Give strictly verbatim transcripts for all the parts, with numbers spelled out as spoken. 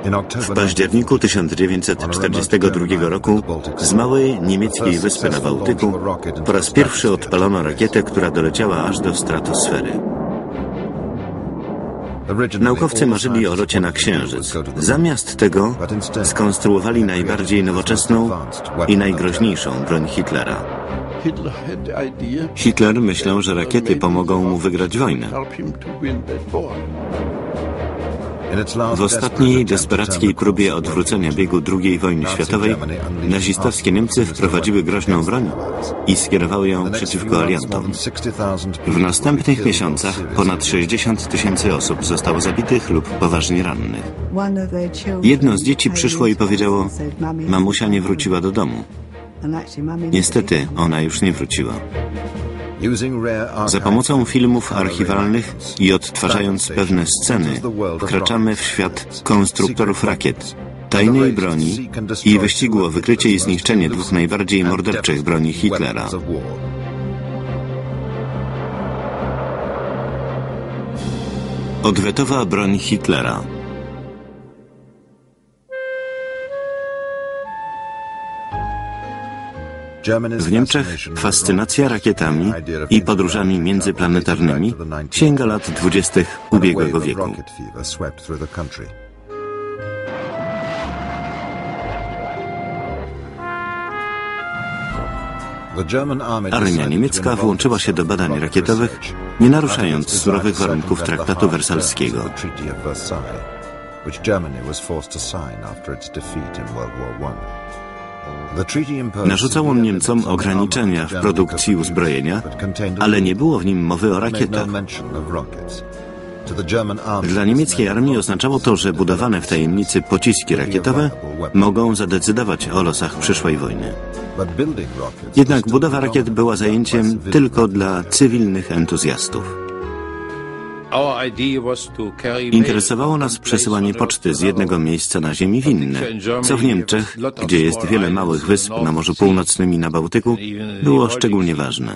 W październiku tysiąc dziewięćset czterdziestego drugiego roku z małej niemieckiej wyspy na Bałtyku po raz pierwszy odpalono rakietę, która doleciała aż do stratosfery. Naukowcy marzyli o locie na Księżyc. Zamiast tego skonstruowali najbardziej nowoczesną i najgroźniejszą broń Hitlera. Hitler myślał, że rakiety pomogą mu wygrać wojnę. W ostatniej desperackiej próbie odwrócenia biegu drugiej wojny światowej nazistowskie Niemcy wprowadziły groźną broń i skierowały ją przeciwko aliantom. W następnych miesiącach ponad sześćdziesiąt tysięcy osób zostało zabitych lub poważnie rannych. Jedno z dzieci przyszło i powiedziało: mamusia nie wróciła do domu. Niestety, ona już nie wróciła. Za pomocą filmów archiwalnych i odtwarzając pewne sceny wkraczamy w świat konstruktorów rakiet, tajnej broni i wyścigu o wykrycie i zniszczenie dwóch najbardziej morderczych broni Hitlera. Odwetowa broń Hitlera. W Niemczech fascynacja rakietami i podróżami międzyplanetarnymi sięga lat dwudziestych ubiegłego wieku. Armia niemiecka włączyła się do badań rakietowych, nie naruszając surowych warunków traktatu wersalskiego. Narzucał on Niemcom ograniczenia w produkcji uzbrojenia, ale nie było w nim mowy o rakietach. Dla niemieckiej armii oznaczało to, że budowane w tajemnicy pociski rakietowe mogą zadecydować o losach przyszłej wojny. Jednak budowa rakiet była zajęciem tylko dla cywilnych entuzjastów. Interesowało nas przesyłanie poczty z jednego miejsca na ziemi w inne, co w Niemczech, gdzie jest wiele małych wysp na Morzu Północnym i na Bałtyku, było szczególnie ważne.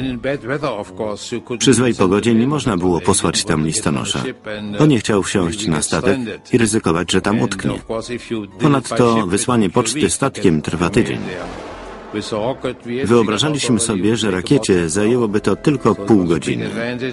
Przy złej pogodzie nie można było posłać tam listonosza. On nie chciał wsiąść na statek i ryzykować, że tam utknie. Ponadto wysłanie poczty statkiem trwa tydzień. Wyobrażaliśmy sobie, że rakiecie zajęłoby to tylko pół godziny.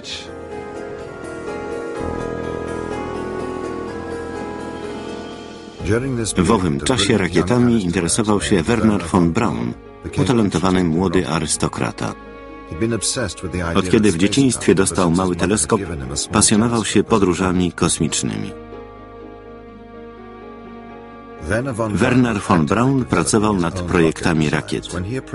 W owym czasie rakietami interesował się Wernher von Braun, utalentowany młody arystokrata. Od kiedy w dzieciństwie dostał mały teleskop, pasjonował się podróżami kosmicznymi. Wernher von Braun pracował nad projektami rakiet.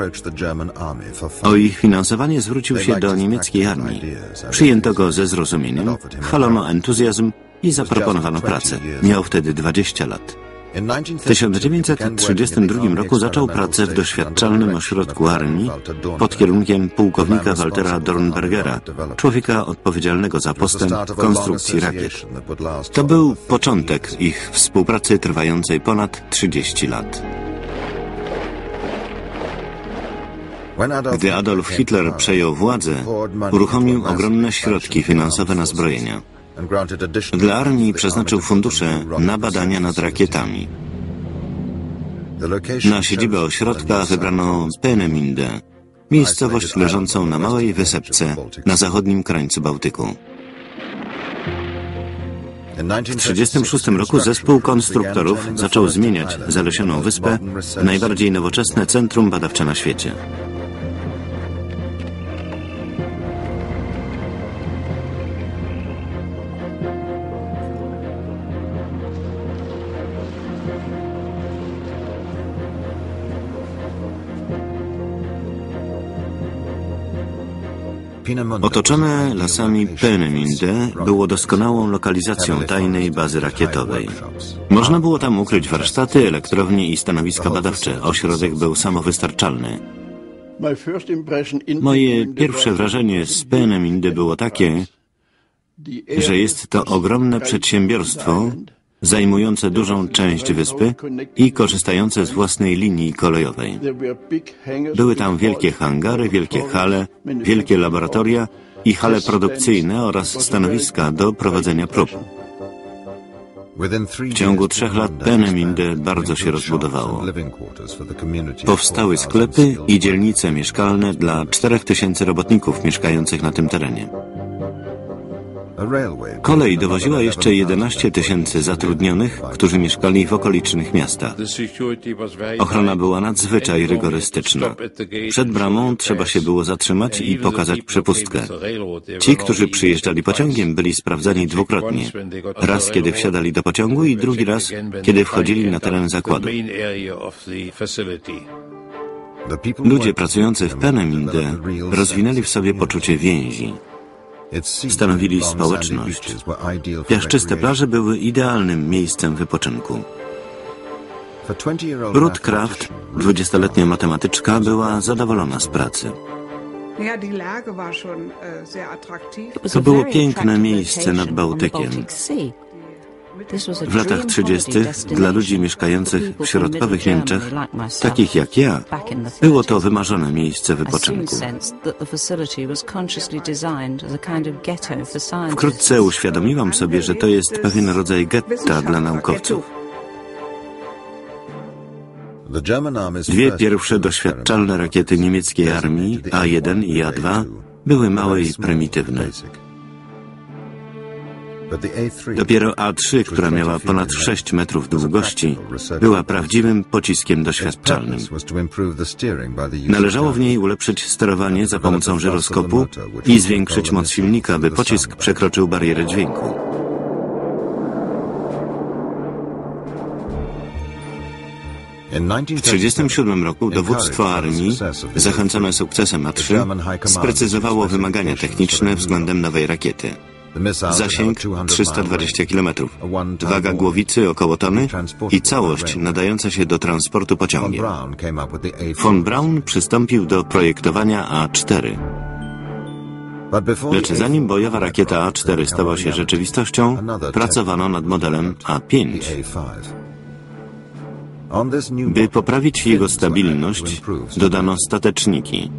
O ich finansowanie zwrócił się do niemieckiej armii. Przyjęto go ze zrozumieniem, chwalono entuzjazm i zaproponowano pracę. Miał wtedy dwadzieścia lat. W tysiąc dziewięćset trzydziestym drugim roku zaczął pracę w doświadczalnym ośrodku armii pod kierunkiem pułkownika Waltera Dornbergera, człowieka odpowiedzialnego za postęp w konstrukcji rakiet. To był początek ich współpracy trwającej ponad trzydzieści lat. Gdy Adolf Hitler przejął władzę, uruchomił ogromne środki finansowe na zbrojenia. Dla armii przeznaczył fundusze na badania nad rakietami. Na siedzibę ośrodka wybrano Peenemünde, miejscowość leżącą na małej wysepce na zachodnim krańcu Bałtyku. W tysiąc dziewięćset trzydziestym szóstym roku zespół konstruktorów zaczął zmieniać zalesioną wyspę w najbardziej nowoczesne centrum badawcze na świecie. Otoczone lasami Peenemünde było doskonałą lokalizacją tajnej bazy rakietowej. Można było tam ukryć warsztaty, elektrownie i stanowiska badawcze. Ośrodek był samowystarczalny. Moje pierwsze wrażenie z Peenemünde było takie, że jest to ogromne przedsiębiorstwo zajmujące dużą część wyspy i korzystające z własnej linii kolejowej. Były tam wielkie hangary, wielkie hale, wielkie laboratoria i hale produkcyjne oraz stanowiska do prowadzenia prób. W ciągu trzech lat Peenemünde bardzo się rozbudowało. Powstały sklepy i dzielnice mieszkalne dla czterech tysięcy robotników mieszkających na tym terenie. Kolej dowoziła jeszcze jedenaście tysięcy zatrudnionych, którzy mieszkali w okolicznych miastach. Ochrona była nadzwyczaj rygorystyczna. Przed bramą trzeba się było zatrzymać i pokazać przepustkę. Ci, którzy przyjeżdżali pociągiem, byli sprawdzani dwukrotnie. Raz, kiedy wsiadali do pociągu i drugi raz, kiedy wchodzili na teren zakładu. Ludzie pracujący w Peenemünde rozwinęli w sobie poczucie więzi. Stanowili społeczność. Piaszczyste plaże były idealnym miejscem wypoczynku. Ruth Kraft, dwudziestoletnia matematyczka, była zadowolona z pracy. To było piękne miejsce nad Bałtykiem. W latach trzydziestych dla ludzi mieszkających w środkowych Niemczech, takich jak ja, było to wymarzone miejsce wypoczynku. Wkrótce uświadomiłam sobie, że to jest pewien rodzaj getta dla naukowców. Dwie pierwsze doświadczalne rakiety niemieckiej armii, A jeden i A dwa, były małe i prymitywne. Dopiero A trzy, która miała ponad sześć metrów długości, była prawdziwym pociskiem doświadczalnym. Należało w niej ulepszyć sterowanie za pomocą żyroskopu i zwiększyć moc silnika, by pocisk przekroczył barierę dźwięku. W tysiąc dziewięćset trzydziestym siódmym roku dowództwo armii, zachęcone sukcesem A trzy, sprecyzowało wymagania techniczne względem nowej rakiety. Zasięg trzysta dwadzieścia kilometrów, waga głowicy około tony i całość nadająca się do transportu pociągiem. Von Braun przystąpił do projektowania A cztery. Lecz zanim bojowa rakieta A cztery stała się rzeczywistością, pracowano nad modelem A pięć. By poprawić jego stabilność, dodano stateczniki.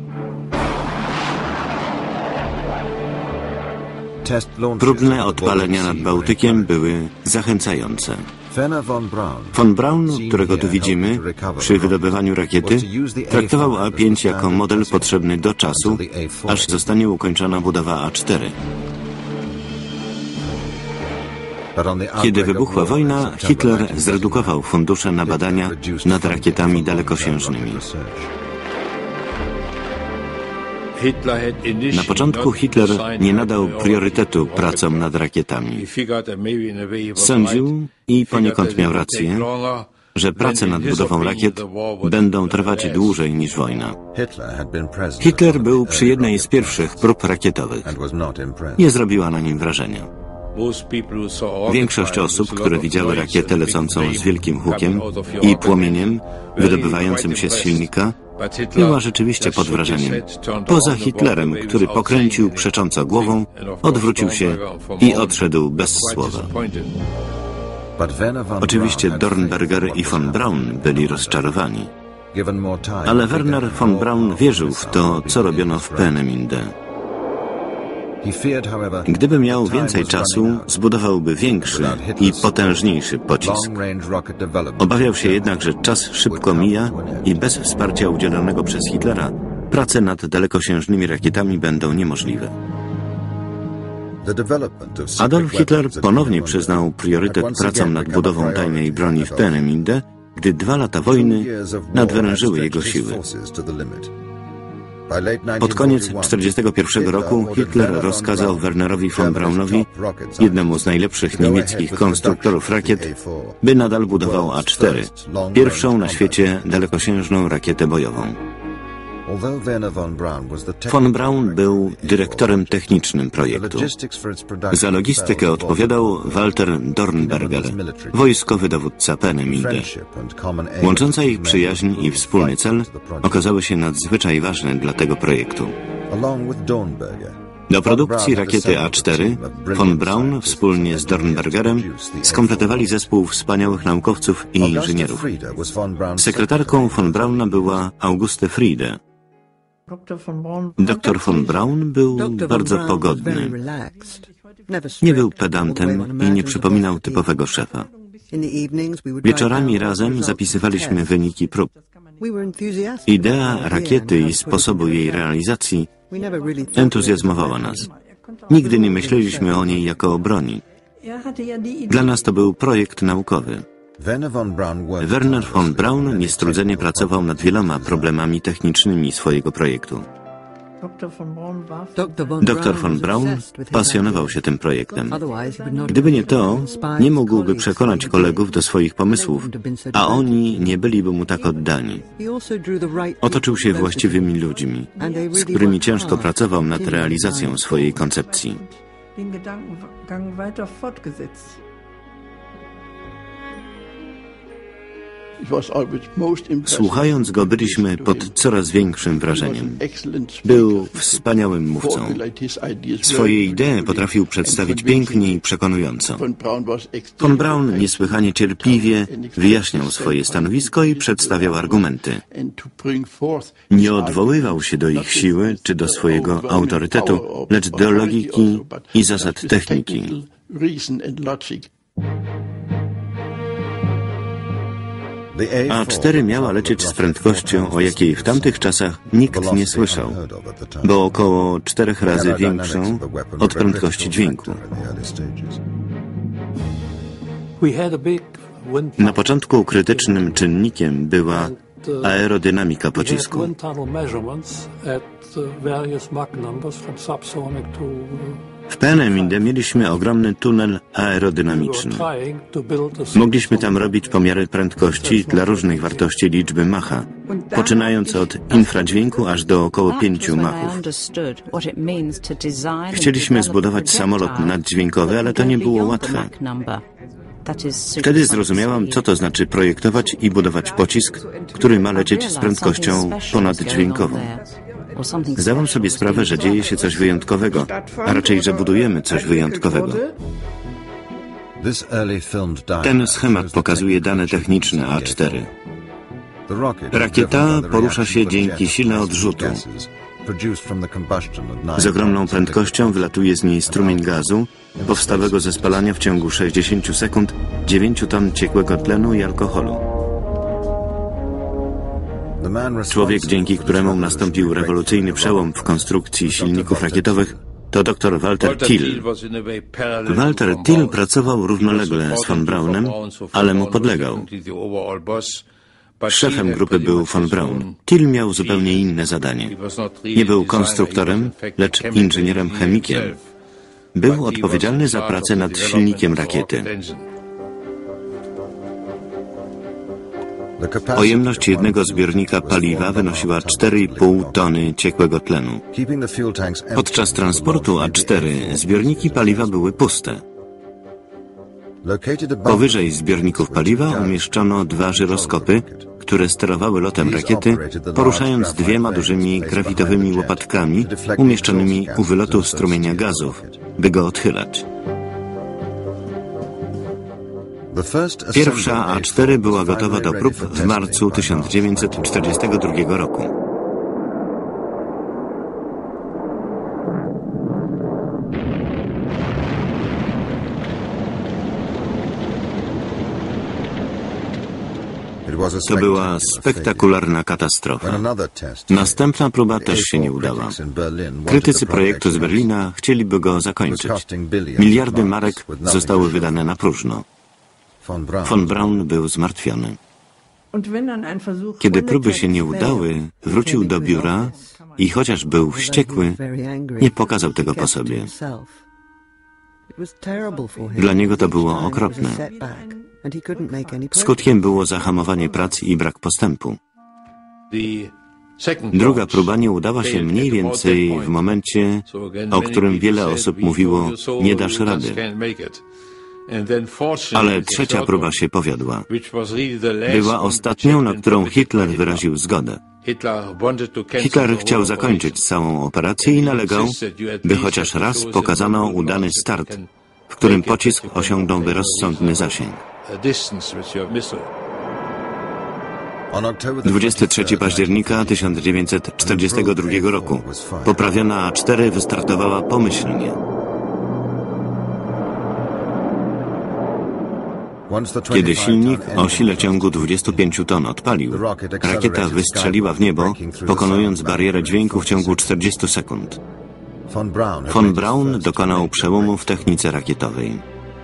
Próbne odpalenia nad Bałtykiem były zachęcające. Von Braun, którego tu widzimy, przy wydobywaniu rakiety, traktował A pięć jako model potrzebny do czasu, aż zostanie ukończona budowa A cztery. Kiedy wybuchła wojna, Hitler zredukował fundusze na badania nad rakietami dalekosiężnymi. Na początku Hitler nie nadał priorytetu pracom nad rakietami. Sądził, i poniekąd miał rację, że prace nad budową rakiet będą trwać dłużej niż wojna. Hitler był przy jednej z pierwszych prób rakietowych. Nie zrobiła na nim wrażenia. Większość osób, które widziały rakietę lecącą z wielkim hukiem i płomieniem wydobywającym się z silnika, była rzeczywiście pod wrażeniem. Poza Hitlerem, który pokręcił przecząco głową, odwrócił się i odszedł bez słowa. Oczywiście Dornberger i von Braun byli rozczarowani. Ale Werner von Braun wierzył w to, co robiono w Peenemünde. Gdyby miał więcej czasu, zbudowałby większy i potężniejszy pocisk. Obawiał się jednak, że czas szybko mija i bez wsparcia udzielonego przez Hitlera prace nad dalekosiężnymi rakietami będą niemożliwe. Adolf Hitler ponownie przyznał priorytet pracom nad budową tajnej broni w Peenemünde, gdy dwa lata wojny nadwyrężyły jego siły. Pod koniec tysiąc dziewięćset czterdziestego pierwszego roku Hitler rozkazał Wernerowi von Braunowi, jednemu z najlepszych niemieckich konstruktorów rakiet, by nadal budował A cztery, pierwszą na świecie dalekosiężną rakietę bojową. Von Braun był dyrektorem technicznym projektu. Za logistykę odpowiadał Walter Dornberger, wojskowy dowódca Peenemünde. Łącząca ich przyjaźń i wspólny cel okazały się nadzwyczaj ważne dla tego projektu. Do produkcji rakiety A cztery von Braun wspólnie z Dornbergerem skompletowali zespół wspaniałych naukowców i inżynierów. Sekretarką von Brauna była Auguste Friede. Doktor von Braun był bardzo pogodny. Nie był pedantem i nie przypominał typowego szefa. Wieczorami razem zapisywaliśmy wyniki prób. Idea rakiety i sposobu jej realizacji entuzjazmowała nas. Nigdy nie myśleliśmy o niej jako o broni. Dla nas to był projekt naukowy. Werner von Braun niestrudzenie pracował nad wieloma problemami technicznymi swojego projektu. Doktor von Braun pasjonował się tym projektem. Gdyby nie to, nie mógłby przekonać kolegów do swoich pomysłów, a oni nie byliby mu tak oddani. Otoczył się właściwymi ludźmi, z którymi ciężko pracował nad realizacją swojej koncepcji. Słuchając go, byliśmy pod coraz większym wrażeniem. Był wspaniałym mówcą. Swoje idee potrafił przedstawić pięknie i przekonująco. Von Braun niesłychanie cierpliwie wyjaśniał swoje stanowisko i przedstawiał argumenty. Nie odwoływał się do ich siły czy do swojego autorytetu, lecz do logiki i zasad techniki. A cztery miała lecieć z prędkością, o jakiej w tamtych czasach nikt nie słyszał, bo około czterech razy większą od prędkości dźwięku. Na początku krytycznym czynnikiem była aerodynamika pocisku. W Peenemünde mieliśmy ogromny tunel aerodynamiczny. Mogliśmy tam robić pomiary prędkości dla różnych wartości liczby Macha, poczynając od infradźwięku aż do około pięciu Machów. Chcieliśmy zbudować samolot naddźwiękowy, ale to nie było łatwe. Wtedy zrozumiałam, co to znaczy projektować i budować pocisk, który ma lecieć z prędkością ponaddźwiękową. Zdałam sobie sprawę, że dzieje się coś wyjątkowego, a raczej, że budujemy coś wyjątkowego. Ten schemat pokazuje dane techniczne A cztery. Rakieta porusza się dzięki sile odrzutu. Z ogromną prędkością wylatuje z niej strumień gazu, powstałego ze spalania w ciągu sześćdziesięciu sekund dziewięciu ton ciekłego tlenu i alkoholu. Człowiek, dzięki któremu nastąpił rewolucyjny przełom w konstrukcji silników rakietowych, to dr Walter Thiel. Walter Thiel pracował równolegle z von Braunem, ale mu podlegał. Szefem grupy był von Braun. Thiel miał zupełnie inne zadanie. Nie był konstruktorem, lecz inżynierem chemikiem. Był odpowiedzialny za pracę nad silnikiem rakiety. Pojemność jednego zbiornika paliwa wynosiła cztery i pół tony ciekłego tlenu. Podczas transportu A cztery zbiorniki paliwa były puste. Powyżej zbiorników paliwa umieszczono dwa żyroskopy, które sterowały lotem rakiety, poruszając dwiema dużymi grafitowymi łopatkami umieszczonymi u wylotu strumienia gazów, by go odchylać. Pierwsza A cztery była gotowa do prób w marcu tysiąc dziewięćset czterdziestego drugiego roku. To była spektakularna katastrofa. Następna próba też się nie udała. Krytycy projektu z Berlina chcieliby go zakończyć. Miliardy marek zostały wydane na próżno. Von Braun był zmartwiony. Kiedy próby się nie udały, wrócił do biura i chociaż był wściekły, nie pokazał tego po sobie. Dla niego to było okropne. Skutkiem było zahamowanie prac i brak postępu. Druga próba nie udała się mniej więcej w momencie, o którym wiele osób mówiło, nie dasz rady. Ale trzecia próba się powiodła. Była ostatnią, na którą Hitler wyraził zgodę. Hitler chciał zakończyć całą operację i nalegał, by chociaż raz pokazano udany start, w którym pocisk osiągnąłby rozsądny zasięg. dwudziestego trzeciego października tysiąc dziewięćset czterdziestego drugiego roku poprawiona A cztery wystartowała pomyślnie. Kiedy silnik o sile ciągu dwudziestu pięciu ton odpalił, rakieta wystrzeliła w niebo, pokonując barierę dźwięku w ciągu czterdziestu sekund. Von Braun dokonał przełomu w technice rakietowej.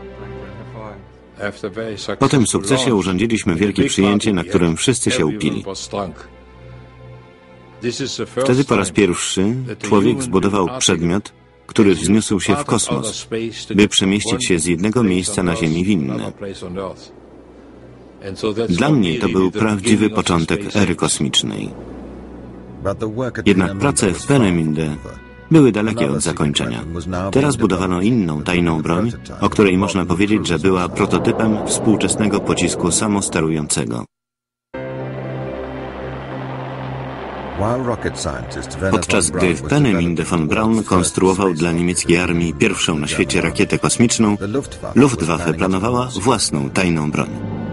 Po tym sukcesie urządziliśmy wielkie przyjęcie, na którym wszyscy się upili. Wtedy po raz pierwszy człowiek zbudował przedmiot, który wzniósł się w kosmos, by przemieścić się z jednego miejsca na Ziemi w inne. Dla mnie to był prawdziwy początek ery kosmicznej. Jednak prace w Peenemünde były dalekie od zakończenia. Teraz budowano inną tajną broń, o której można powiedzieć, że była prototypem współczesnego pocisku samosterującego. Podczas gdy w Peenemünde von Braun konstruował dla niemieckiej armii pierwszą na świecie rakietę kosmiczną, Luftwaffe planowała własną tajną broń.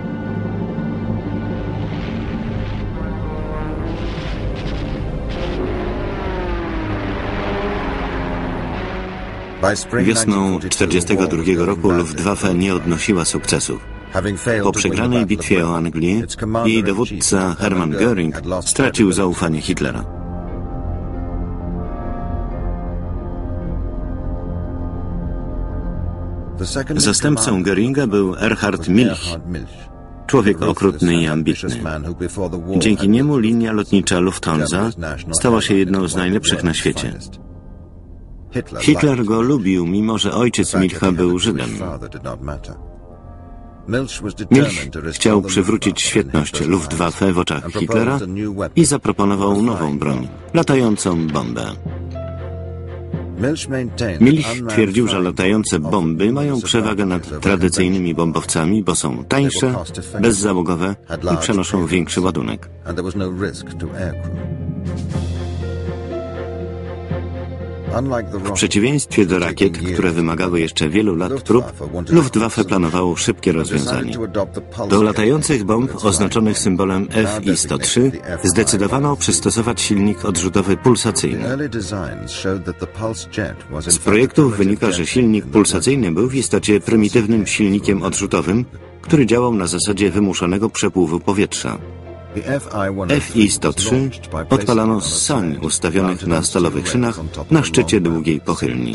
Wiosną tysiąc dziewięćset czterdziestego drugiego roku Luftwaffe nie odnosiła sukcesów. Po przegranej bitwie o Anglię jej dowódca Hermann Göring stracił zaufanie Hitlera. Zastępcą Göringa był Erhard Milch, człowiek okrutny i ambitny. Dzięki niemu linia lotnicza Lufthansa stała się jedną z najlepszych na świecie. Hitler go lubił, mimo że ojciec Milcha był Żydem. Milch chciał przywrócić świetność Luftwaffe w oczach Hitlera i zaproponował nową broń, latającą bombę. Milch twierdził, że latające bomby mają przewagę nad tradycyjnymi bombowcami, bo są tańsze, bezzałogowe i przenoszą większy ładunek. W przeciwieństwie do rakiet, które wymagały jeszcze wielu lat prób, Luftwaffe planowało szybkie rozwiązanie. Do latających bomb oznaczonych symbolem F I sto trzy zdecydowano przystosować silnik odrzutowy pulsacyjny. Z projektów wynika, że silnik pulsacyjny był w istocie prymitywnym silnikiem odrzutowym, który działał na zasadzie wymuszonego przepływu powietrza. F I sto trzy odpalano z sań ustawionych na stalowych szynach na szczycie długiej pochylni.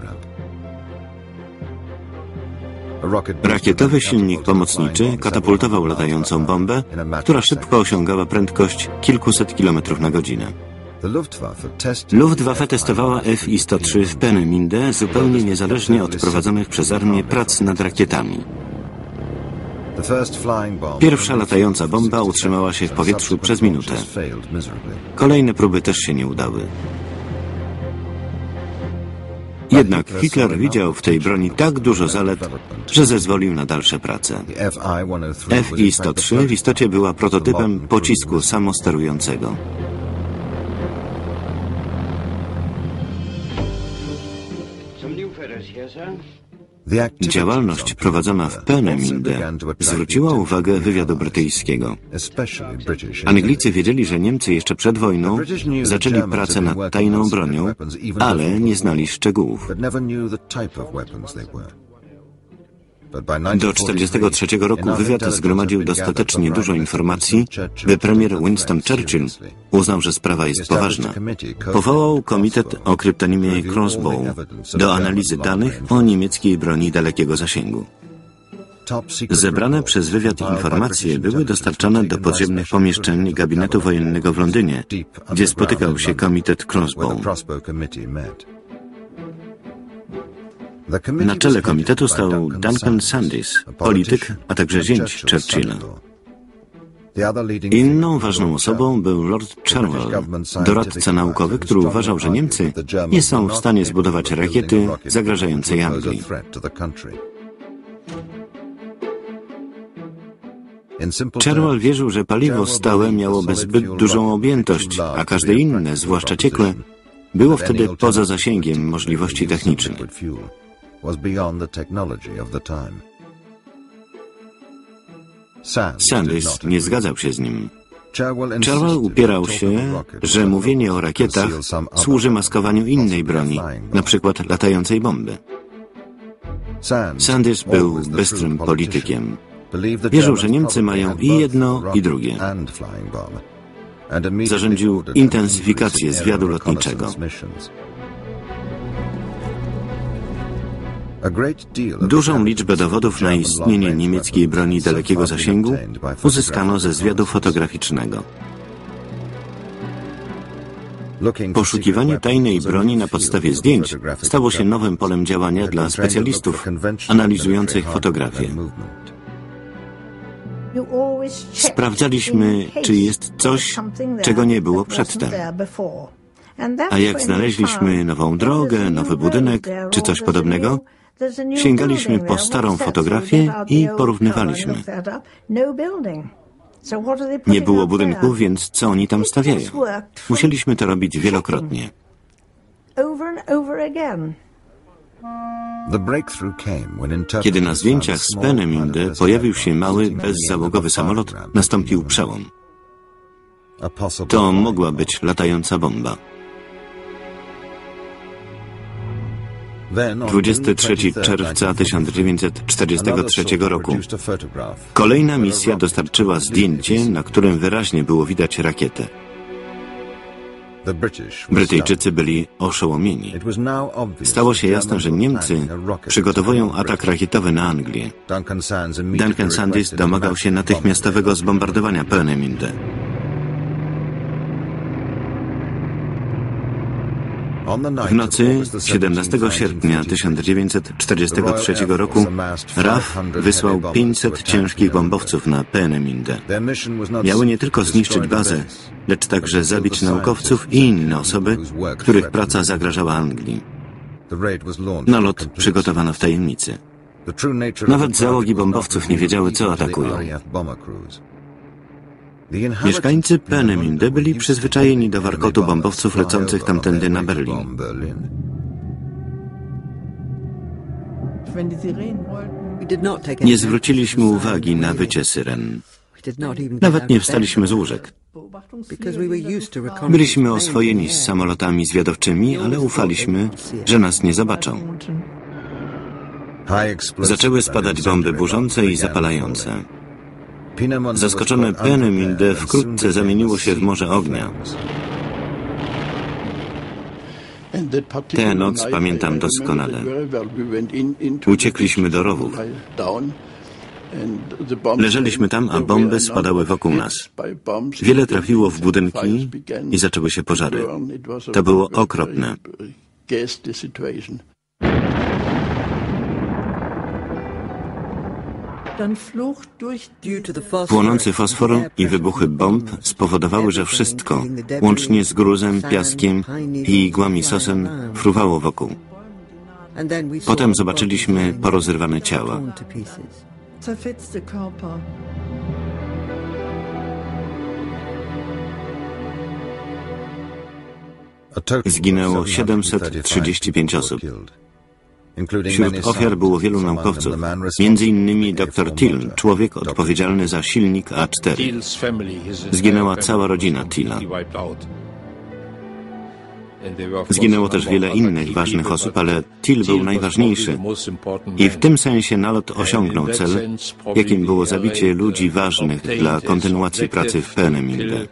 Rakietowy silnik pomocniczy katapultował latającą bombę, która szybko osiągała prędkość kilkuset kilometrów na godzinę. Luftwaffe testowała F I sto trzy w Peenemünde zupełnie niezależnie od prowadzonych przez armię prac nad rakietami. Pierwsza latająca bomba utrzymała się w powietrzu przez minutę. Kolejne próby też się nie udały. Jednak Hitler widział w tej broni tak dużo zalet, że zezwolił na dalsze prace. F I sto trzy w istocie była prototypem pocisku samosterującego. Działalność prowadzona w Peenemünde zwróciła uwagę wywiadu brytyjskiego. Anglicy wiedzieli, że Niemcy jeszcze przed wojną zaczęli pracę nad tajną bronią, ale nie znali szczegółów. Do tysiąc dziewięćset czterdziestego trzeciego roku wywiad zgromadził dostatecznie dużo informacji, by premier Winston Churchill uznał, że sprawa jest poważna. Powołał komitet o kryptonimie Crossbow do analizy danych o niemieckiej broni dalekiego zasięgu. Zebrane przez wywiad informacje były dostarczane do podziemnych pomieszczeń gabinetu wojennego w Londynie, gdzie spotykał się komitet Crossbow. Na czele komitetu stał Duncan Sandys, polityk, a także zięć Churchilla. Inną ważną osobą był Lord Cherwell, doradca naukowy, który uważał, że Niemcy nie są w stanie zbudować rakiety zagrażającej Anglii. Cherwell wierzył, że paliwo stałe miałoby zbyt dużą objętość, a każde inne, zwłaszcza ciekłe, było wtedy poza zasięgiem możliwości technicznych. Sandys nie zgadzał się z nim. Cherwell upierał się, że mówienie o rakietach służy maskowaniu innej broni, na przykład latającej bomby. Sandys był bystrym politykiem. Wierzył, że Niemcy mają i jedno, i drugie. Zarządził intensyfikację zwiadu lotniczego. Dużą liczbę dowodów na istnienie niemieckiej broni dalekiego zasięgu uzyskano ze zwiadu fotograficznego. Poszukiwanie tajnej broni na podstawie zdjęć stało się nowym polem działania dla specjalistów analizujących fotografię. Sprawdzaliśmy, czy jest coś, czego nie było przedtem. A jak znaleźliśmy nową drogę, nowy budynek, czy coś podobnego, sięgaliśmy po starą fotografię i porównywaliśmy. Nie było budynku, więc co oni tam stawiają? Musieliśmy to robić wielokrotnie. Kiedy na zdjęciach z Peenemünde pojawił się mały, bezzałogowy samolot, nastąpił przełom. To mogła być latająca bomba. dwudziestego trzeciego czerwca tysiąc dziewięćset czterdziestego trzeciego roku kolejna misja dostarczyła zdjęcie, na którym wyraźnie było widać rakietę. Brytyjczycy byli oszołomieni. Stało się jasne, że Niemcy przygotowują atak rakietowy na Anglię. Duncan Sandys domagał się natychmiastowego zbombardowania Peenemünde. W nocy siedemnastego sierpnia tysiąc dziewięćset czterdziestego trzeciego roku R A F wysłał pięćset ciężkich bombowców na Peenemünde. Miały nie tylko zniszczyć bazę, lecz także zabić naukowców i inne osoby, których praca zagrażała Anglii. Nalot przygotowano w tajemnicy. Nawet załogi bombowców nie wiedziały, co atakują. Mieszkańcy Peenemünde byli przyzwyczajeni do warkotu bombowców lecących tamtędy na Berlin. Nie zwróciliśmy uwagi na wycie syren. Nawet nie wstaliśmy z łóżek. Byliśmy oswojeni z samolotami zwiadowczymi, ale ufaliśmy, że nas nie zobaczą. Zaczęły spadać bomby burzące i zapalające. Zaskoczone Peenemünde wkrótce zamieniło się w morze ognia. Tę noc pamiętam doskonale. Uciekliśmy do rowów. Leżeliśmy tam, a bomby spadały wokół nas. Wiele trafiło w budynki i zaczęły się pożary. To było okropne. Płonący fosfor i wybuchy bomb spowodowały, że wszystko, łącznie z gruzem, piaskiem i igłami sosen, fruwało wokół. Potem zobaczyliśmy porozrywane ciała. Zginęło siedemset trzydzieści pięć osób. Wśród ofiar było wielu naukowców, między innymi dr Thiel, człowiek odpowiedzialny za silnik A cztery. Zginęła cała rodzina Thiela. Zginęło też wiele innych ważnych osób, ale Thiel był najważniejszy i w tym sensie nalot osiągnął cel, jakim było zabicie ludzi ważnych dla kontynuacji pracy w Peenemünde.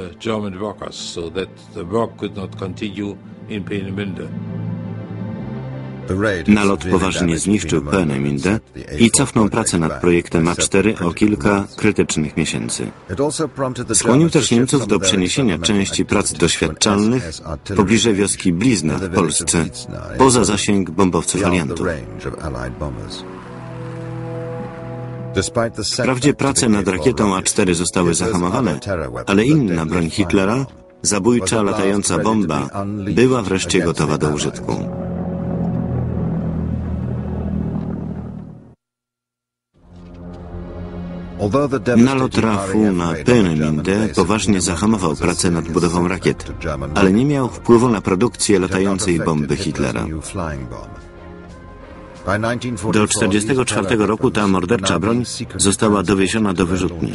Nalot poważnie zniszczył Peenemünde i cofnął pracę nad projektem A cztery o kilka krytycznych miesięcy. Skłonił też Niemców do przeniesienia części prac doświadczalnych pobliżej wioski Blizna w Polsce, poza zasięg bombowców aliantów. Wprawdzie prace nad rakietą A cztery zostały zahamowane, ale inna broń Hitlera, zabójcza latająca bomba, była wreszcie gotowa do użytku. Nalot R A F-u na Peenemünde poważnie zahamował pracę nad budową rakiet, ale nie miał wpływu na produkcję latającej bomby Hitlera. Do tysiąc dziewięćset czterdziestego czwartego roku ta mordercza broń została dowieziona do wyrzutni.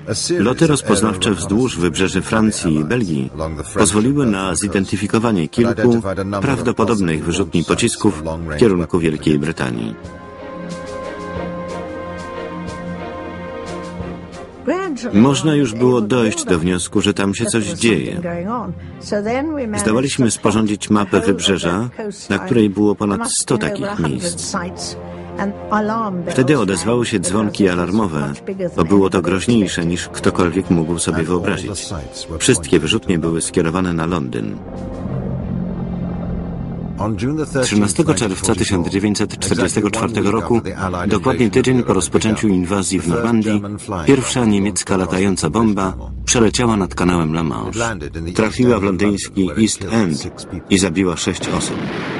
Loty rozpoznawcze wzdłuż wybrzeży Francji i Belgii pozwoliły na zidentyfikowanie kilku prawdopodobnych wyrzutni pocisków w kierunku Wielkiej Brytanii. Można już było dojść do wniosku, że tam się coś dzieje. Zdołaliśmy sporządzić mapę wybrzeża, na której było ponad sto takich miejsc. Wtedy odezwały się dzwonki alarmowe, bo było to groźniejsze niż ktokolwiek mógł sobie wyobrazić. Wszystkie wyrzutnie były skierowane na Londyn. trzynastego czerwca tysiąc dziewięćset czterdziestego czwartego roku, dokładnie tydzień po rozpoczęciu inwazji w Normandii, pierwsza niemiecka latająca bomba przeleciała nad kanałem La Manche. Trafiła w londyński East End i zabiła sześć osób.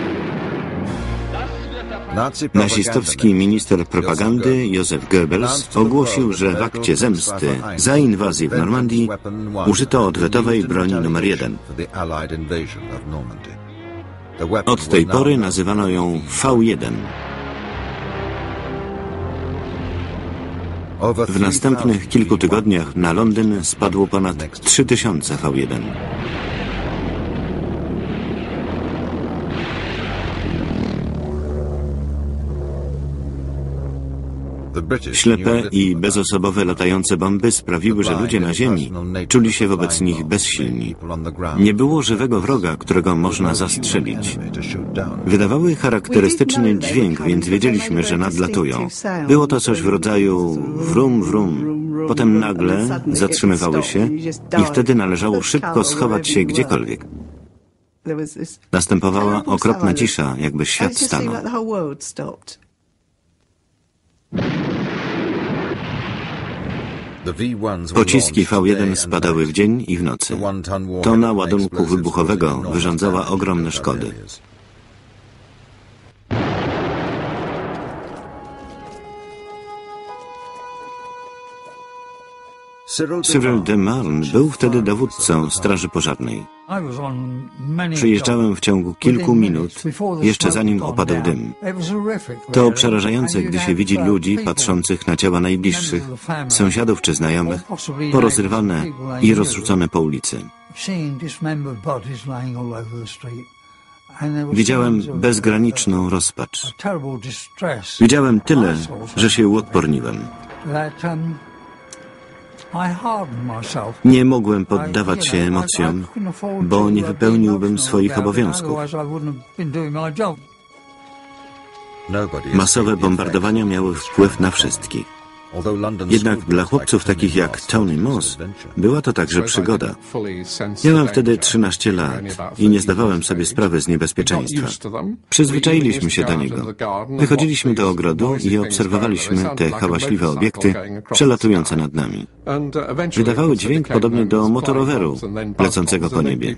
Nazistowski minister propagandy Józef Goebbels ogłosił, że w akcie zemsty za inwazję w Normandii użyto odwetowej broni numer jeden. Od tej pory nazywano ją V jeden. W następnych kilku tygodniach na Londyn spadło ponad trzy tysiące V jeden. Ślepe i bezosobowe latające bomby sprawiły, że ludzie na ziemi czuli się wobec nich bezsilni. Nie było żywego wroga, którego można zastrzelić. Wydawały charakterystyczny dźwięk, więc wiedzieliśmy, że nadlatują. Było to coś w rodzaju wrum, wrum. Potem nagle zatrzymywały się i wtedy należało szybko schować się gdziekolwiek. Następowała okropna cisza, jakby świat stanął. Pociski V jeden spadały w dzień i w nocy. Tona ładunku wybuchowego wyrządzała ogromne szkody. Cyril de Marne był wtedy dowódcą Straży Pożarnej. Przyjeżdżałem w ciągu kilku minut, jeszcze zanim opadł dym. To przerażające, gdy się widzi ludzi patrzących na ciała najbliższych, sąsiadów czy znajomych, porozrywane i rozrzucone po ulicy. Widziałem bezgraniczną rozpacz. Widziałem tyle, że się uodporniłem. Nie mogłem poddawać się emocjom, bo nie wypełniłbym swoich obowiązków. Masowe bombardowania miały wpływ na wszystkich. Jednak dla chłopców takich jak Tony Moss była to także przygoda. Miałem wtedy trzynaście lat i nie zdawałem sobie sprawy z niebezpieczeństwa. Przyzwyczailiśmy się do niego. Wychodziliśmy do ogrodu i obserwowaliśmy te hałaśliwe obiekty przelatujące nad nami. Wydawały dźwięk podobny do motoroweru lecącego po niebie.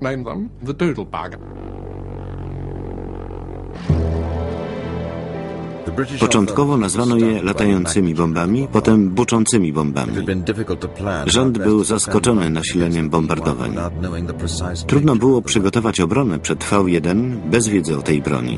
Początkowo nazwano je latającymi bombami, potem buczącymi bombami. Rząd był zaskoczony nasileniem bombardowań. Trudno było przygotować obronę przed V jeden bez wiedzy o tej broni.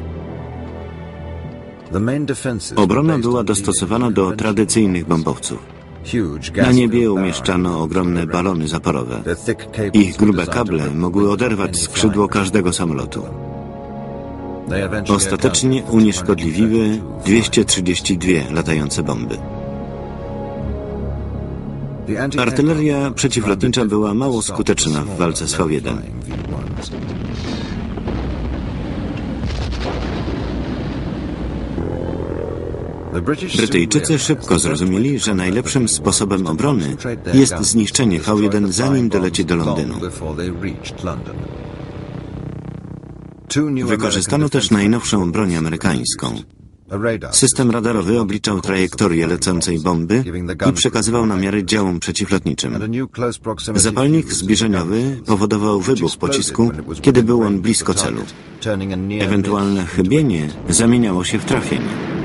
Obrona była dostosowana do tradycyjnych bombowców. Na niebie umieszczano ogromne balony zaporowe. Ich grube kable mogły oderwać skrzydło każdego samolotu. Ostatecznie unieszkodliwiły dwieście trzydzieści dwie latające bomby. Artyleria przeciwlotnicza była mało skuteczna w walce z V jeden. Brytyjczycy szybko zrozumieli, że najlepszym sposobem obrony jest zniszczenie V jeden, zanim doleci do Londynu. Wykorzystano też najnowszą broń amerykańską. System radarowy obliczał trajektorię lecącej bomby i przekazywał namiary działom przeciwlotniczym. Zapalnik zbliżeniowy powodował wybuch pocisku, kiedy był on blisko celu. Ewentualne chybienie zamieniało się w trafienie.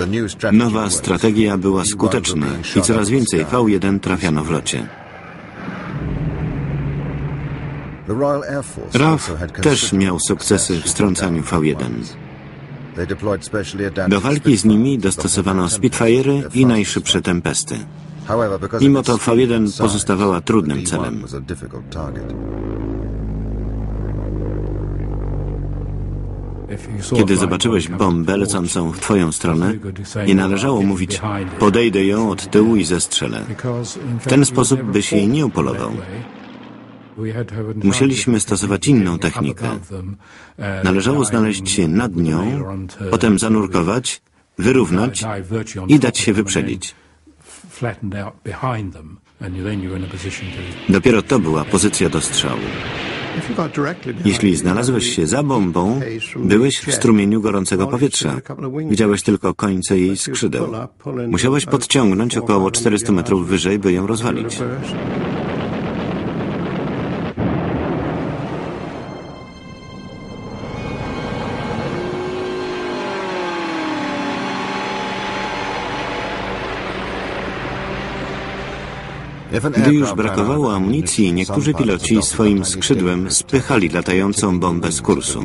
Nowa strategia była skuteczna i coraz więcej V jeden trafiano w locie. R A F też miał sukcesy w strącaniu V jeden. Do walki z nimi dostosowano Spitfire'y i najszybsze Tempesty. Mimo to V jeden pozostawała trudnym celem. Kiedy zobaczyłeś bombę lecącą w twoją stronę, nie należało mówić: podejdę ją od tyłu i zestrzelę. W ten sposób byś jej nie upolował. Musieliśmy stosować inną technikę. Należało znaleźć się nad nią, potem zanurkować, wyrównać i dać się wyprzedzić. Dopiero to była pozycja do strzału. Jeśli znalazłeś się za bombą, byłeś w strumieniu gorącego powietrza. Widziałeś tylko końce jej skrzydeł. Musiałeś podciągnąć około czterysta metrów wyżej, by ją rozwalić. Gdy już brakowało amunicji, niektórzy piloci swoim skrzydłem spychali latającą bombę z kursu.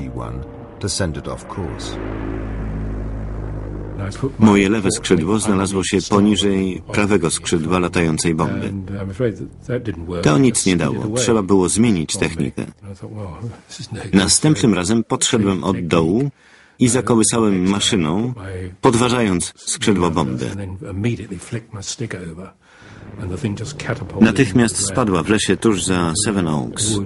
Moje lewe skrzydło znalazło się poniżej prawego skrzydła latającej bomby. To nic nie dało. Trzeba było zmienić technikę. Następnym razem podszedłem od dołu i zakołysałem maszyną, podważając skrzydło bomby. Natychmiast spadła w lesie tuż za Seven Oaks.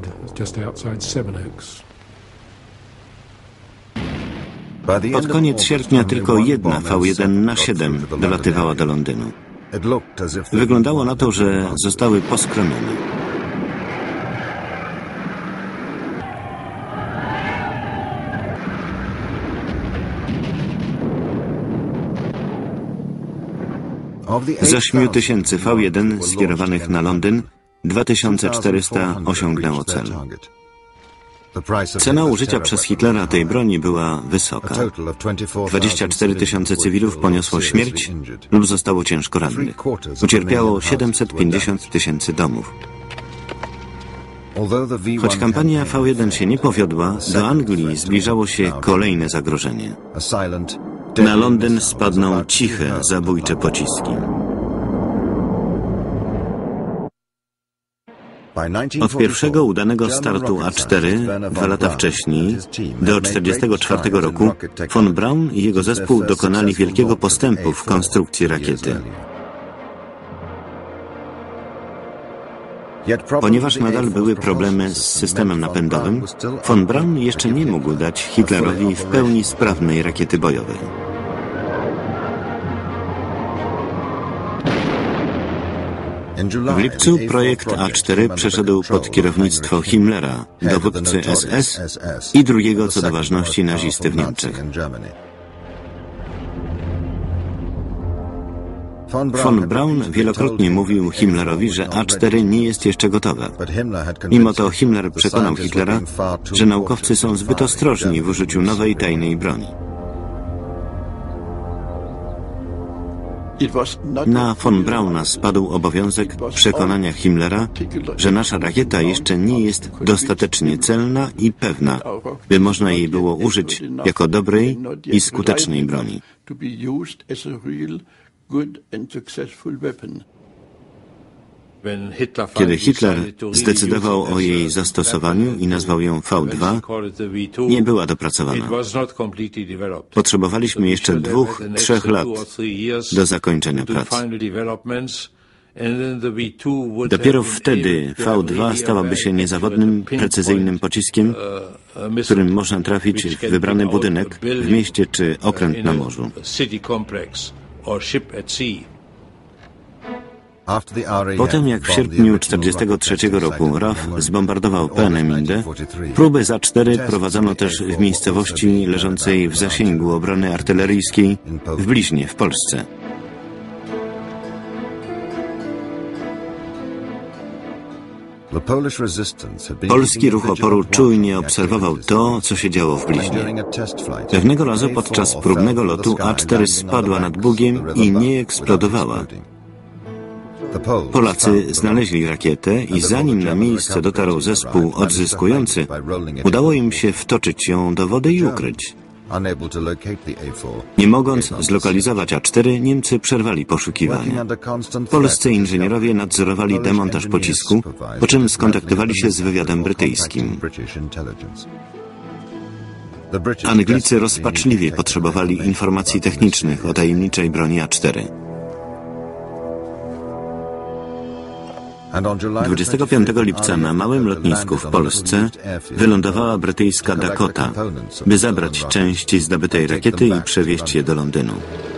Pod koniec sierpnia tylko jedna V jeden na siedem dolatywała do Londynu. Wyglądało na to, że zostały poskromione. Z ośmiu tysięcy V jeden skierowanych na Londyn, dwa tysiące czterysta osiągnęło cel. Cena użycia przez Hitlera tej broni była wysoka. dwadzieścia cztery tysiące cywilów poniosło śmierć lub zostało ciężko rannych. Ucierpiało siedemset pięćdziesiąt tysięcy domów. Choć kampania V jeden się nie powiodła, do Anglii zbliżało się kolejne zagrożenie. Na Londyn spadną ciche, zabójcze pociski. Od pierwszego udanego startu A cztery, dwa lata wcześniej, do czterdziestego czwartego roku, von Braun i jego zespół dokonali wielkiego postępu w konstrukcji rakiety. Ponieważ nadal były problemy z systemem napędowym, von Braun jeszcze nie mógł dać Hitlerowi w pełni sprawnej rakiety bojowej. W lipcu projekt A cztery przeszedł pod kierownictwo Himmlera, dowódcy S S i drugiego co do ważności nazisty w Niemczech. Von Braun wielokrotnie mówił Himmlerowi, że A cztery nie jest jeszcze gotowe. Mimo to Himmler przekonał Hitlera, że naukowcy są zbyt ostrożni w użyciu nowej tajnej broni. Na von Brauna spadł obowiązek przekonania Himmlera, że nasza rakieta jeszcze nie jest dostatecznie celna i pewna, by można jej było użyć jako dobrej i skutecznej broni. Kiedy Hitler zdecydował o jej zastosowaniu i nazwał ją V dwa, nie była dopracowana. Potrzebowaliśmy jeszcze dwóch, trzech lat do zakończenia prac. Dopiero wtedy V dwa stałaby się niezawodnym, precyzyjnym pociskiem, którym można trafić w wybrany budynek w mieście czy okręt na morzu. Potem, jak w sierpniu czterdziestego trzeciego roku R A F zbombardował Peenemünde, próby Z A cztery prowadzono też w miejscowości leżącej w zasięgu obrony artyleryjskiej w Bliźnie w Polsce. Polski ruch oporu czujnie obserwował to, co się działo w bliźnie. Pewnego razu podczas próbnego lotu A cztery spadła nad Bugiem i nie eksplodowała. Polacy znaleźli rakietę i zanim na miejsce dotarł zespół odzyskujący, udało im się wtoczyć ją do wody i ukryć. Nie mogąc zlokalizować A cztery, Niemcy przerwali poszukiwania. Polscy inżynierowie nadzorowali demontaż pocisku, po czym skontaktowali się z wywiadem brytyjskim. Anglicy rozpaczliwie potrzebowali informacji technicznych o tajemniczej broni A cztery. dwudziestego piątego lipca na małym lotnisku w Polsce wylądowała brytyjska Dakota, by zabrać części zdobytej rakiety i przewieźć je do Londynu.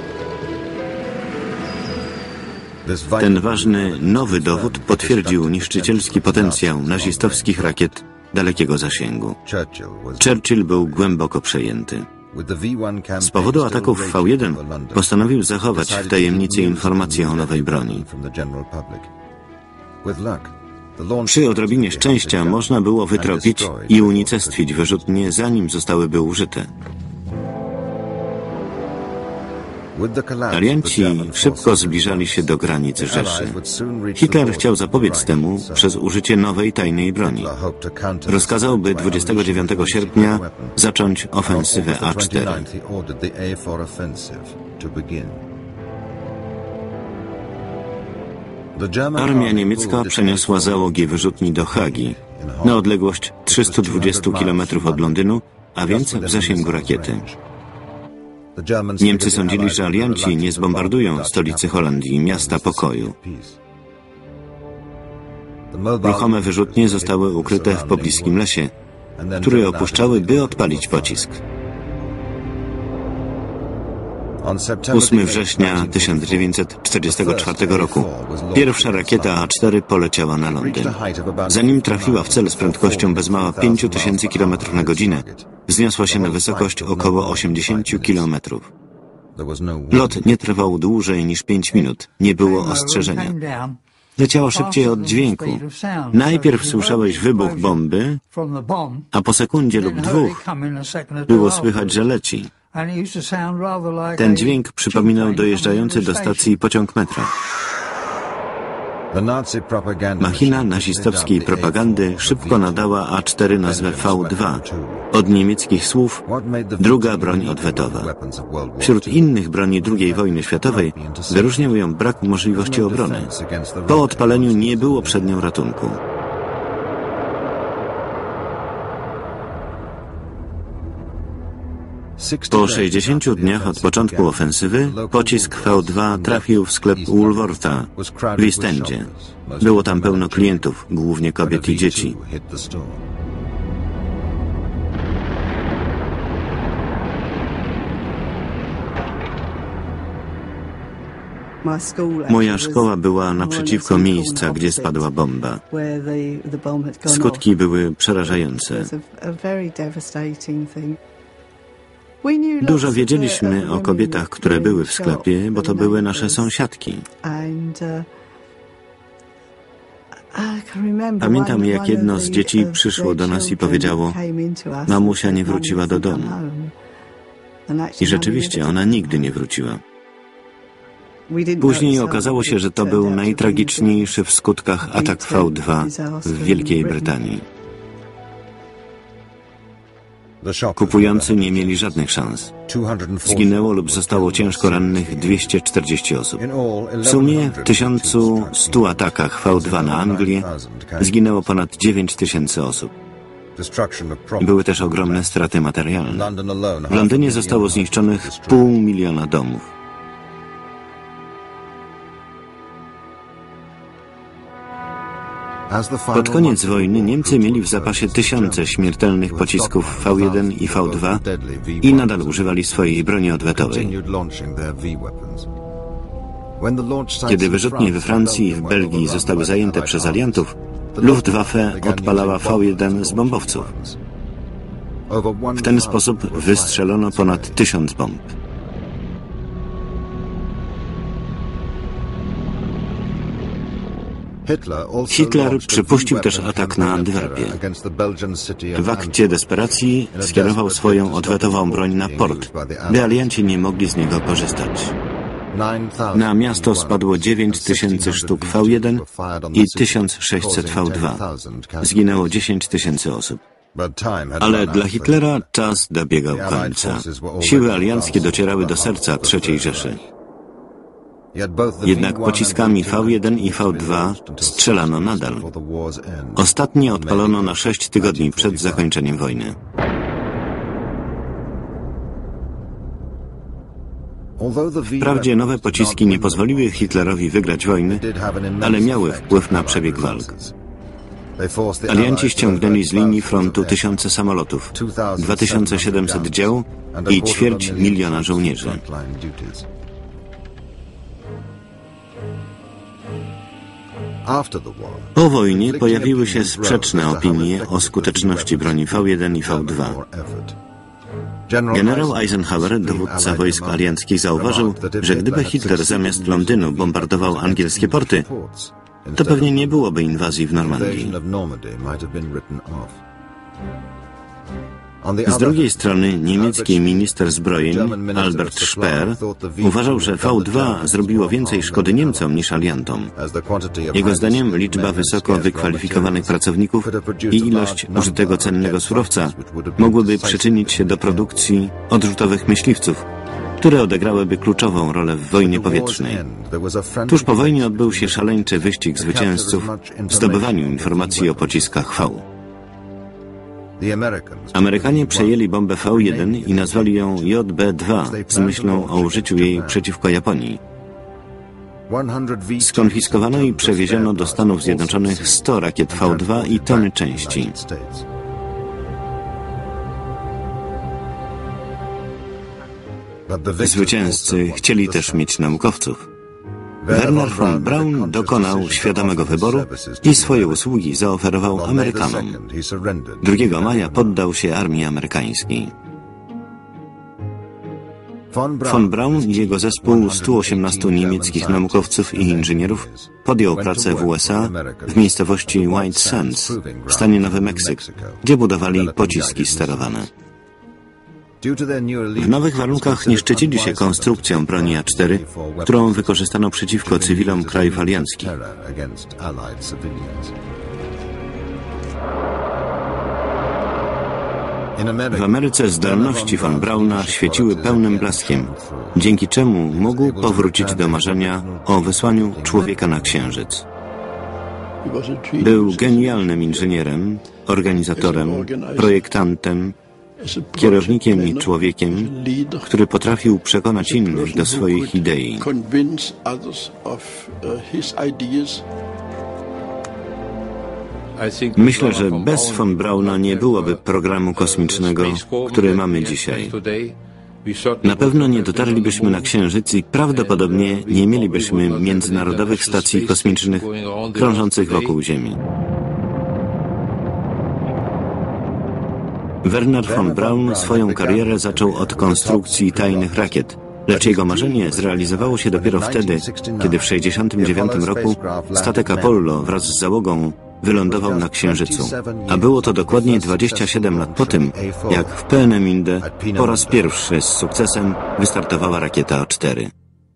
Ten ważny, nowy dowód potwierdził niszczycielski potencjał nazistowskich rakiet dalekiego zasięgu. Churchill był głęboko przejęty. Z powodu ataków V jeden postanowił zachować w tajemnicy informacje o nowej broni. Przy odrobinie szczęścia można było wytropić i unicestwić wyrzutnie, zanim zostałyby użyte. Alianci szybko zbliżali się do granic Rzeszy. Hitler chciał zapobiec temu przez użycie nowej tajnej broni. Rozkazał, by dwudziestego dziewiątego sierpnia zacząć ofensywę A cztery. Armia niemiecka przeniosła załogi wyrzutni do Hagi, na odległość trzystu dwudziestu kilometrów od Londynu, a więc w zasięgu rakiety. Niemcy sądzili, że alianci nie zbombardują stolicy Holandii, miasta pokoju. Ruchome wyrzutnie zostały ukryte w pobliskim lesie, który opuszczały, by odpalić pocisk. ósmego września tysiąc dziewięćset czterdziestego czwartego roku pierwsza rakieta A cztery poleciała na Londyn. Zanim trafiła w cel z prędkością bez mała pięć tysięcy kilometrów na godzinę, wzniosła się na wysokość około osiemdziesięciu kilometrów. Lot nie trwał dłużej niż pięć minut. Nie było ostrzeżenia. Leciało szybciej od dźwięku. Najpierw słyszałeś wybuch bomby, a po sekundzie lub dwóch było słychać, że leci. Ten dźwięk przypominał dojeżdżający do stacji pociąg metra. Machina nazistowskiej propagandy szybko nadała A cztery nazwę V dwa, od niemieckich słów druga broń odwetowa. Wśród innych broni drugiej wojny światowej wyróżniał ją brak możliwości obrony. Po odpaleniu nie było przed nią ratunku. Po sześćdziesięciu dniach od początku ofensywy pocisk V dwa trafił w sklep Woolwortha w East Endzie. Było tam pełno klientów, głównie kobiet i dzieci. Moja szkoła była naprzeciwko miejsca, gdzie spadła bomba. Skutki były przerażające. Dużo wiedzieliśmy o kobietach, które były w sklepie, bo to były nasze sąsiadki. Pamiętam, jak jedno z dzieci przyszło do nas i powiedziało: mamusia nie wróciła do domu. I rzeczywiście ona nigdy nie wróciła. Później okazało się, że to był najtragiczniejszy w skutkach atak V dwa w Wielkiej Brytanii. Kupujący nie mieli żadnych szans. Zginęło lub zostało ciężko rannych dwieście czterdzieści osób. W sumie w tysiącu stu atakach V dwa na Anglię zginęło ponad dziewięć tysięcy osób. Były też ogromne straty materialne. W Londynie zostało zniszczonych pół miliona domów. Pod koniec wojny Niemcy mieli w zapasie tysiące śmiertelnych pocisków V jeden i V dwa i nadal używali swojej broni odwetowej. Kiedy wyrzutnie we Francji i w Belgii zostały zajęte przez aliantów, Luftwaffe odpalała V jeden z bombowców. W ten sposób wystrzelono ponad tysiąc bomb. Hitler przypuścił też atak na Antwerpię. W akcie desperacji skierował swoją odwetową broń na port, by alianci nie mogli z niego korzystać. Na miasto spadło dziewięć tysięcy sztuk V jeden i tysiąc sześćset V dwa. Zginęło dziesięć tysięcy osób. Ale dla Hitlera czas dobiegał końca. Siły alianckie docierały do serca trzeciej Rzeszy. Jednak pociskami V jeden i V dwa strzelano nadal. Ostatnie odpalono na sześć tygodni przed zakończeniem wojny. Wprawdzie nowe pociski nie pozwoliły Hitlerowi wygrać wojny, ale miały wpływ na przebieg walk. Alianci ściągnęli z linii frontu tysiące samolotów, dwa tysiące siedemset dział i ćwierć miliona żołnierzy. Po wojnie pojawiły się sprzeczne opinie o skuteczności broni V jeden i V dwa. Generał Eisenhower, dowódca wojsk alianckich, zauważył, że gdyby Hitler zamiast Londynu bombardował angielskie porty, to pewnie nie byłoby inwazji w Normandii. Z drugiej strony niemiecki minister zbrojeń Albert Speer uważał, że V dwa zrobiło więcej szkody Niemcom niż aliantom. Jego zdaniem liczba wysoko wykwalifikowanych pracowników i ilość użytego cennego surowca mogłyby przyczynić się do produkcji odrzutowych myśliwców, które odegrałyby kluczową rolę w wojnie powietrznej. Tuż po wojnie odbył się szaleńczy wyścig zwycięzców w zdobywaniu informacji o pociskach V. Amerykanie przejęli bombę V jeden i nazwali ją J B dwa z myślą o użyciu jej przeciwko Japonii. Skonfiskowano i przewieziono do Stanów Zjednoczonych sto rakiet V dwa i tony części. Zwycięzcy chcieli też mieć naukowców. Werner von Braun dokonał świadomego wyboru i swoje usługi zaoferował Amerykanom. drugiego maja poddał się armii amerykańskiej. Von Braun i jego zespół stu osiemnastu niemieckich naukowców i inżynierów podjął pracę w U S A w miejscowości White Sands w stanie Nowy Meksyk, gdzie budowali pociski sterowane. W nowych warunkach nie szczycili się konstrukcją broni A cztery, którą wykorzystano przeciwko cywilom krajów alianckich. W Ameryce zdolności von Brauna świeciły pełnym blaskiem, dzięki czemu mógł powrócić do marzenia o wysłaniu człowieka na Księżyc. Był genialnym inżynierem, organizatorem, projektantem, kierownikiem i człowiekiem, który potrafił przekonać innych do swoich idei. Myślę, że bez von Brauna nie byłoby programu kosmicznego, który mamy dzisiaj. Na pewno nie dotarlibyśmy na Księżyc i prawdopodobnie nie mielibyśmy międzynarodowych stacji kosmicznych krążących wokół Ziemi. Werner von Braun swoją karierę zaczął od konstrukcji tajnych rakiet, lecz jego marzenie zrealizowało się dopiero wtedy, kiedy w tysiąc dziewięćset sześćdziesiątym dziewiątym roku statek Apollo wraz z załogą wylądował na Księżycu, a było to dokładnie dwadzieścia siedem lat po tym, jak w Peenemünde po raz pierwszy z sukcesem wystartowała rakieta A cztery.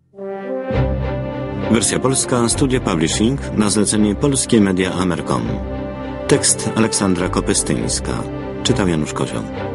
Wersja polska Studio Publishing na zlecenie Polskie Media Amercom. Tekst Aleksandra Kopystyńska. Czytał Janusz Kozioł.